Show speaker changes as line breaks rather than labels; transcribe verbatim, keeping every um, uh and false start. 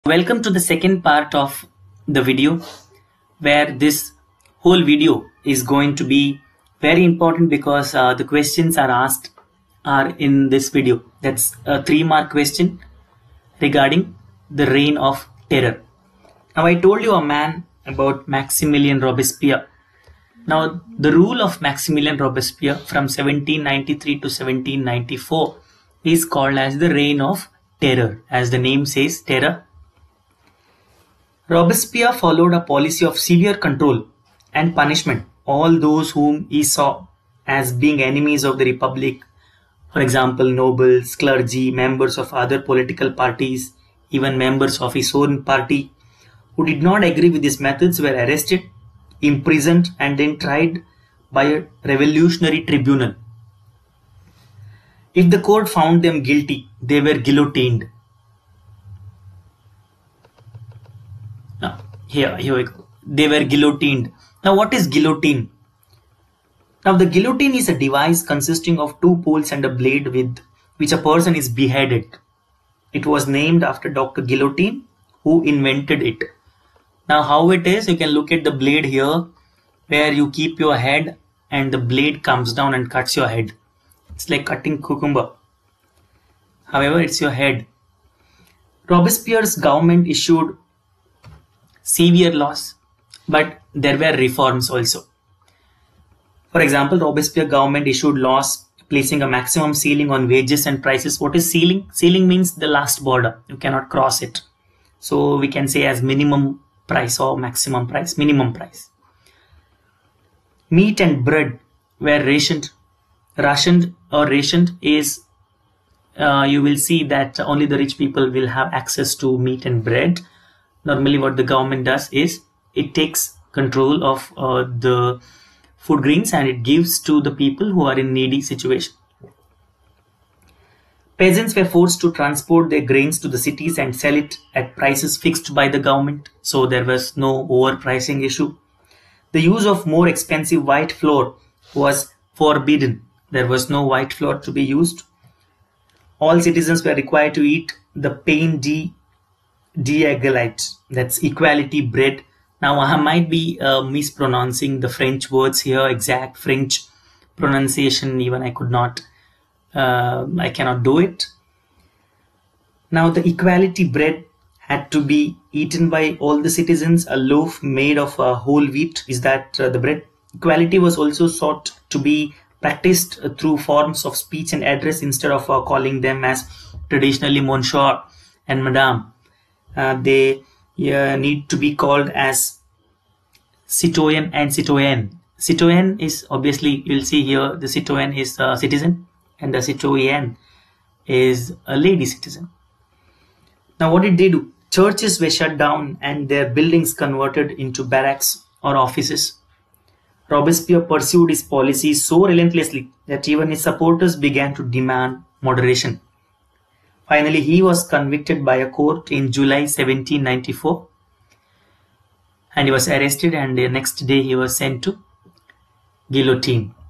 Welcome to the second part of the video, where this whole video is going to be very important because uh, the questions are asked are in this video. That's a three mark question regarding the reign of terror. Now I told you a man about Maximilien Robespierre. Now the rule of Maximilien Robespierre from seventeen ninety-three to seventeen ninety-four is called as the reign of terror. As the name says, terror. Robespierre followed a policy of severe control and punishment all those whom he saw as being enemies of the Republic. For example, nobles, clergy, members of other political parties, even members of his own party who did not agree with his methods were arrested, imprisoned, and then tried by a revolutionary tribunal. If the court found them guilty, they were guillotined. Now, here, here we go. They were guillotined. Now, what is guillotine? Now, the guillotine is a device consisting of two poles and a blade with which a person is beheaded. It was named after Doctor Guillotine, who invented it. Now, how it is, you can look at the blade here, where you keep your head and the blade comes down and cuts your head. It's like cutting cucumber. However, it's your head. Robespierre's government issued severe laws, but there were reforms also. For example, Robespierre government issued laws placing a maximum ceiling on wages and prices. What is ceiling? Ceiling means the last border. You cannot cross it. So we can say as minimum price or maximum price, minimum price. Meat and bread were rationed. Rationed or rationed is, uh, you will see that only the rich people will have access to meat and bread. Normally what the government does is it takes control of uh, the food grains and it gives to the people who are in needy situation. Peasants were forced to transport their grains to the cities and sell it at prices fixed by the government, so there was no overpricing issue. The use of more expensive white flour was forbidden. There was no white flour to be used. All citizens were required to eat the pain de d'égalité, that's equality bread. Now I might be uh, mispronouncing the French words here, exact French pronunciation, even I could not, uh, I cannot do it. Now the equality bread had to be eaten by all the citizens. A loaf made of uh, whole wheat is that uh, the bread. Equality was also sought to be practiced uh, through forms of speech and address instead of uh, calling them as traditionally monsieur and madame. Uh, they uh, need to be called as citoyen and citoyenne. Citoyen is obviously, you'll see here, the citoyen is a citizen and the citoyenne is a lady citizen. Now what did they do? Churches were shut down and their buildings converted into barracks or offices. Robespierre pursued his policies so relentlessly that even his supporters began to demand moderation. Finally, he was convicted by a court in July seventeen ninety-four and he was arrested, and the next day he was sent to guillotine.